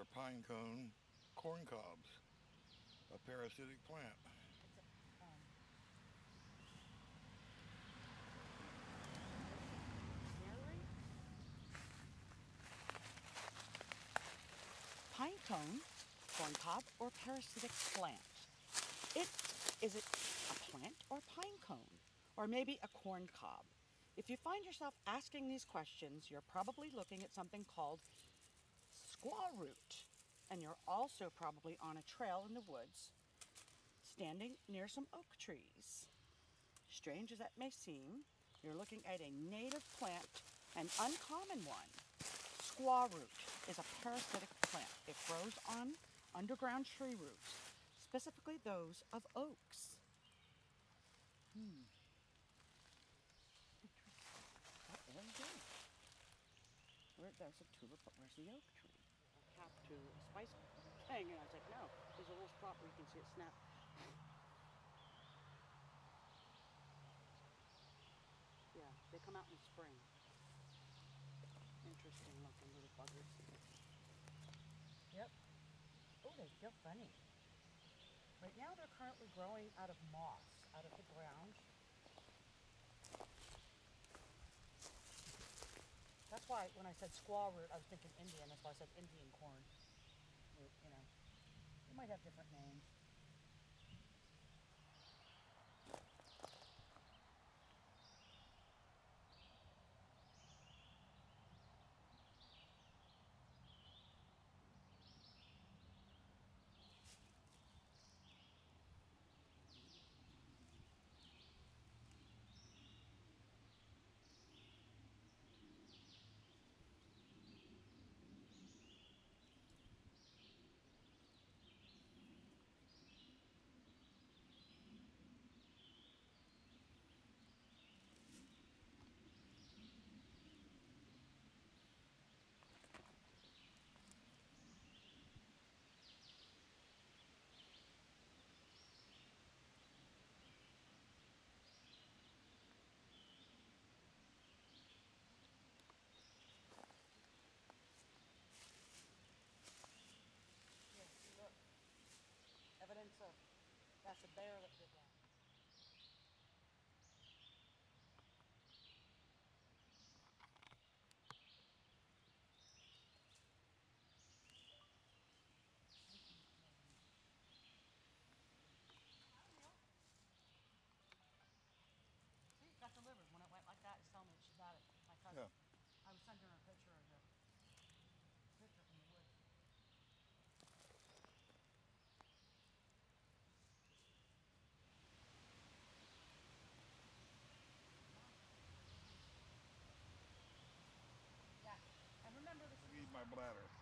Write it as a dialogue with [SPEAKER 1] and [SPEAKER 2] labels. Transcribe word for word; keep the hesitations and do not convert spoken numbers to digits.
[SPEAKER 1] or pine cone corn cobs, a parasitic plant.
[SPEAKER 2] It's a, um, narrate? Pine cone, corn cob, or parasitic plant. It is it a plant or pine cone? Or maybe a corn cob? If you find yourself asking these questions, you're probably looking at something called squaw root. And you're also probably on a trail in the woods, standing near some oak trees. Strange as that may seem, you're looking at a native plant, an uncommon one. Squaw root is a parasitic plant. It grows on underground tree roots, specifically those of oaks. Hmm. What are you doing? Where, there's a tulip, but where's the oak tree? A cap to a spice thing, and I was like, no, there's a little spot where you can see it snap. Yeah, they come out in the spring. Interesting looking little buggers. Yep. Oh, they feel funny. Right now they're currently growing out of moss, out of the ground. That's why when I said squaw root, I was thinking Indian. That's why I said Indian corn root, you know. They might have different names. Yeah, see, look. Evidence of that's a bear that did that. See, it got delivered. When it went like that, it's telling me that she got it. My cousin.
[SPEAKER 1] Yeah.
[SPEAKER 2] I was sending her a picture of the picture from the woods. Yeah. And remember, this is
[SPEAKER 1] Feed my bladder.